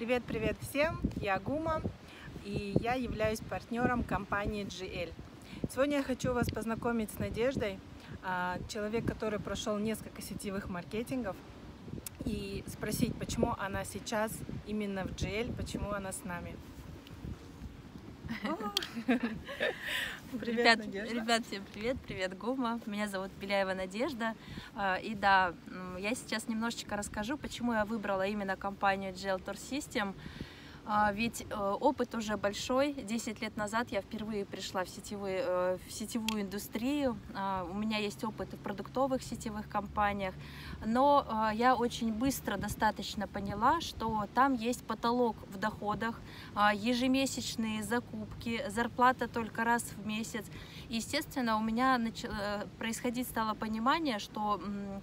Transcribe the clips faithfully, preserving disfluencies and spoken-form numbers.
Привет-привет всем, я Гума, и я являюсь партнером компании джи эл. Сегодня я хочу вас познакомить с Надеждой, человек, который прошел несколько сетевых маркетингов, и спросить, почему она сейчас именно в джи эл, почему она с нами. Привет, Надежда. Ребят, всем привет, привет, Гума. Меня зовут Беляева Надежда. И да, я сейчас немножечко расскажу, почему я выбрала именно компанию джи эл Tour System. Ведь опыт уже большой. десять лет назад я впервые пришла в сетевую, в сетевую индустрию. У меня есть опыт в продуктовых сетевых компаниях. Но я очень быстро достаточно поняла, что там есть потолок в доходах, ежемесячные закупки, зарплата только раз в месяц. Естественно, у меня начало, происходить стало понимание, что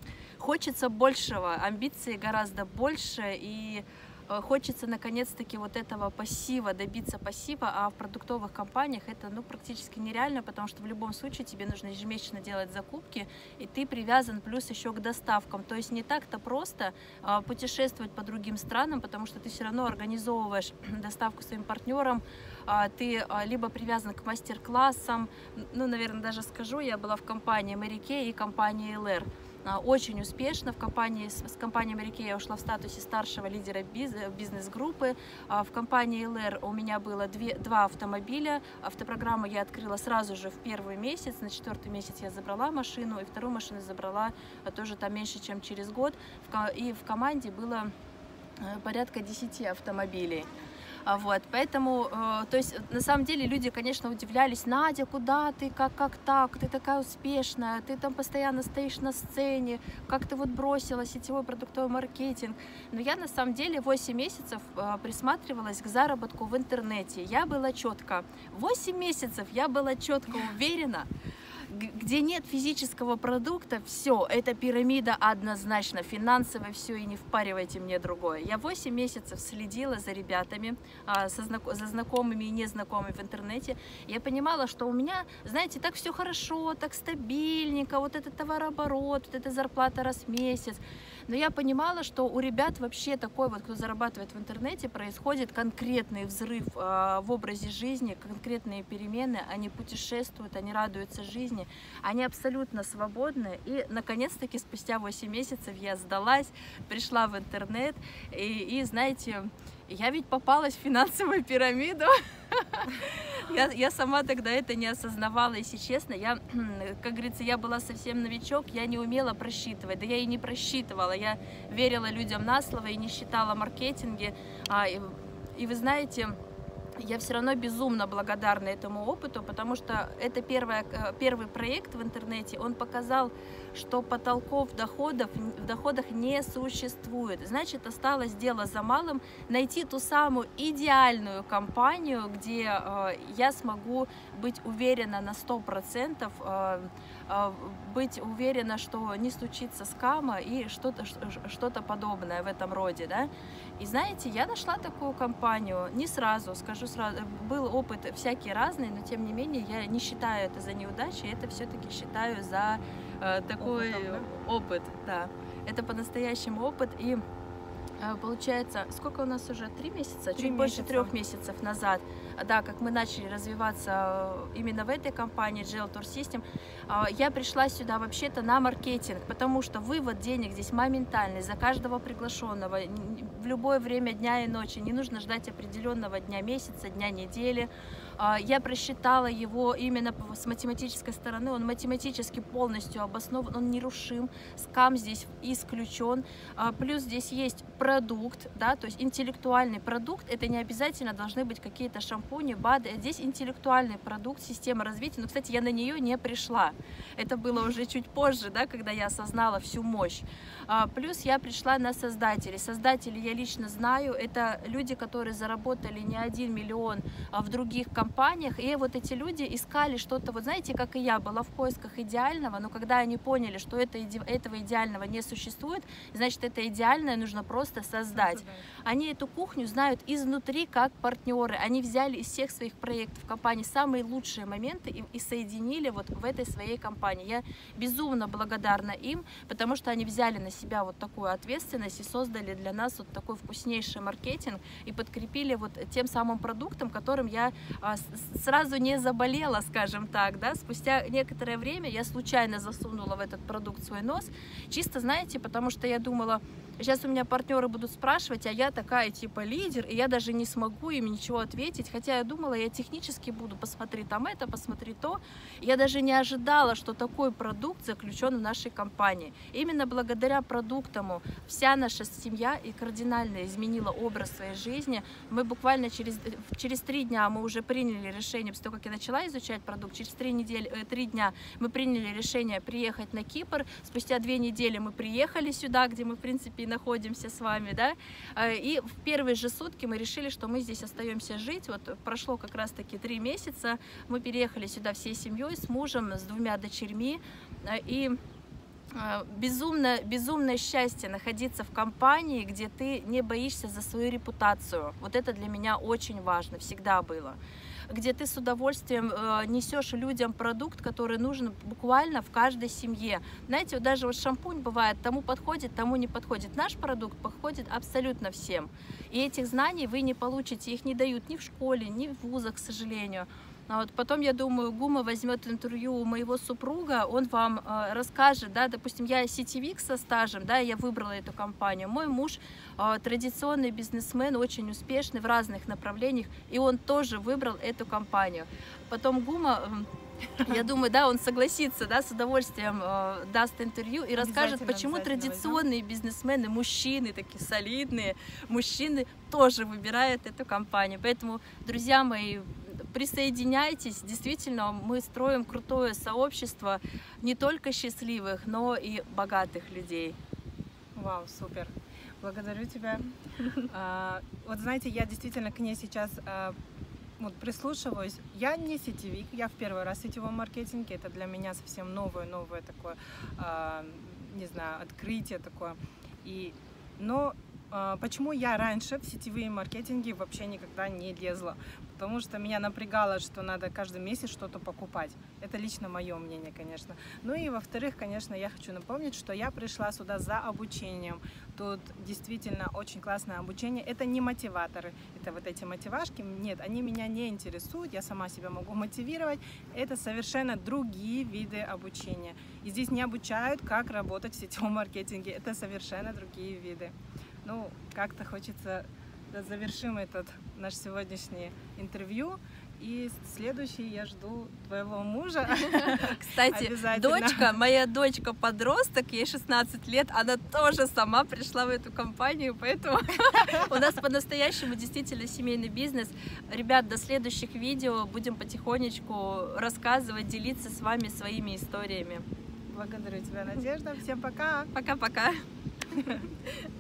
хочется большего, амбиций гораздо больше, и хочется наконец-таки вот этого пассива, добиться пассива, а в продуктовых компаниях это ну, практически нереально, потому что в любом случае тебе нужно ежемесячно делать закупки, и ты привязан плюс еще к доставкам. То есть не так-то просто а, путешествовать по другим странам, потому что ты все равно организовываешь доставку своим партнерам, а, ты а, либо привязан к мастер-классам, ну, наверное, даже скажу, я была в компании Mary Kay и компании эл эр. Очень успешно. В компании, с компанией Mary Kay я ушла в статусе старшего лидера бизнес-группы. В компании эл эр у меня было две, два автомобиля. Автопрограмму я открыла сразу же в первый месяц. На четвертый месяц я забрала машину, и вторую машину забрала тоже там меньше, чем через год. И в команде было порядка десяти автомобилей. Вот, поэтому, э, то есть, на самом деле, люди, конечно, удивлялись: Надя, куда ты, как, как так, ты такая успешная, ты там постоянно стоишь на сцене, как ты вот бросила сетевой продуктовый маркетинг. Но я, на самом деле, восемь месяцев э, присматривалась к заработку в интернете. Я была четко, восемь месяцев я была четко уверена, где нет физического продукта, все, это пирамида однозначно, финансовая, все, и не впаривайте мне другое. Я восемь месяцев следила за ребятами, со знак... за знакомыми и незнакомыми в интернете. Я понимала, что у меня, знаете, так все хорошо, так стабильненько, вот этот товарооборот, вот эта зарплата раз в месяц. Но я понимала, что у ребят вообще такой вот, кто зарабатывает в интернете, происходит конкретный взрыв в образе жизни, конкретные перемены, они путешествуют, они радуются жизни. Они абсолютно свободны, и наконец-таки спустя восемь месяцев я сдалась, пришла в интернет, и, и знаете, я ведь попалась в финансовую пирамиду. Я, я сама тогда это не осознавала, если честно. Я, как говорится, я была совсем новичок, я не умела просчитывать, да я и не просчитывала. Я верила людям на слово и не считала маркетинге. А, и, и вы знаете, я все равно безумно благодарна этому опыту, потому что это первое, первый проект в интернете, он показал, что потолков доходов, в доходах не существует. Значит, осталось дело за малым — найти ту самую идеальную компанию, где э, я смогу быть уверена на сто процентов, э, э, быть уверена, что не случится скама и что-то что-то подобное в этом роде. Да? И знаете, я нашла такую компанию не сразу, скажу сразу, был опыт всякий разный, но тем не менее я не считаю это за неудачу, это все-таки считаю за э, такой Опытом, да? опыт. Да. Это по-настоящему опыт. И э, получается, сколько у нас уже? Три месяца? Три Чуть месяца. больше трех месяцев назад. Да, как мы начали развиваться именно в этой компании джи эл Tour System, я пришла сюда вообще-то на маркетинг, потому что вывод денег здесь моментальный, за каждого приглашенного, в любое время дня и ночи, не нужно ждать определенного дня месяца, дня недели. Я просчитала его именно с математической стороны, он математически полностью обоснован, он нерушим, скам здесь исключен, плюс здесь есть продукт, да, то есть интеллектуальный продукт, это не обязательно должны быть какие-то шампуни, БАДы, здесь интеллектуальный продукт, система развития, но, кстати, я на нее не пришла, это было уже чуть позже, да, когда я осознала всю мощь. Плюс я пришла на создателей, создатели я лично знаю, это люди, которые заработали не один миллион в других компаниях, компаниях, и вот эти люди искали что-то, вот знаете, как и я, была в поисках идеального, но когда они поняли, что это, этого идеального не существует, значит, это идеальное нужно просто создать. Они эту кухню знают изнутри как партнеры, они взяли из всех своих проектов компании самые лучшие моменты и, и соединили вот в этой своей компании. Я безумно благодарна им, потому что они взяли на себя вот такую ответственность и создали для нас вот такой вкуснейший маркетинг и подкрепили вот тем самым продуктом, которым я а, сразу не заболела, скажем так, да, спустя некоторое время я случайно засунула в этот продукт свой нос, чисто, знаете, потому что я думала, сейчас у меня партнеры будут спрашивать, а я такая типа лидер, и я даже не смогу им ничего ответить, хотя я думала, я технически буду, посмотри там это, посмотри то, я даже не ожидала, что такой продукт заключен в нашей компании. Именно благодаря продуктам вся наша семья и кардинально изменила образ своей жизни. Мы буквально через, через три дня мы уже приняли решение, после того, как я начала изучать продукт, через три, недели, три дня мы приняли решение приехать на Кипр, спустя две недели мы приехали сюда, где мы, в принципе, и находимся с вами, да, и в первые же сутки мы решили, что мы здесь остаемся жить. Вот прошло как раз-таки три месяца, мы переехали сюда всей семьей, с мужем, с двумя дочерьми, и Безумно, безумное счастье находиться в компании, где ты не боишься за свою репутацию. Вот это для меня очень важно, всегда было. Где ты с удовольствием э, несешь людям продукт, который нужен буквально в каждой семье. Знаете, вот даже вот шампунь бывает, тому подходит, тому не подходит. Наш продукт подходит абсолютно всем. И этих знаний вы не получите, их не дают ни в школе, ни в вузах, к сожалению. А вот потом, я думаю, Гума возьмет интервью у моего супруга, он вам э, расскажет, да, допустим, я сетевик со стажем, да, я выбрала эту компанию, мой муж э, традиционный бизнесмен, очень успешный в разных направлениях, и он тоже выбрал эту компанию. Потом Гума, э, я думаю, да, он согласится, да, с удовольствием э, даст интервью и расскажет, почему традиционные бизнесмены, мужчины, такие солидные мужчины, тоже выбирают эту компанию. Поэтому, друзья мои, присоединяйтесь, действительно, мы строим крутое сообщество не только счастливых, но и богатых людей. Вау, супер! Благодарю тебя. А, вот знаете, я действительно к ней сейчас а, вот прислушиваюсь. Я не сетевик, я в первый раз в сетевом маркетинге, это для меня совсем новое, новое такое, а, не знаю, открытие такое. И, но почему я раньше в сетевые маркетинги вообще никогда не лезла? Потому что меня напрягало, что надо каждый месяц что-то покупать. Это лично мое мнение, конечно. Ну и во-вторых, конечно, я хочу напомнить, что я пришла сюда за обучением. Тут действительно очень классное обучение. Это не мотиваторы, это вот эти мотивашки. Нет, они меня не интересуют, я сама себя могу мотивировать. Это совершенно другие виды обучения. И здесь не обучают, как работать в сетевом маркетинге. Это совершенно другие виды. Ну, как-то хочется, да, завершим этот наш сегодняшний интервью. И следующий я жду твоего мужа. Кстати, дочка, моя дочка подросток, ей шестнадцать лет, она тоже сама пришла в эту компанию, поэтому у нас по-настоящему действительно семейный бизнес. Ребят, до следующих видео будем потихонечку рассказывать, делиться с вами своими историями. Благодарю тебя, Надежда. Всем пока. Пока-пока.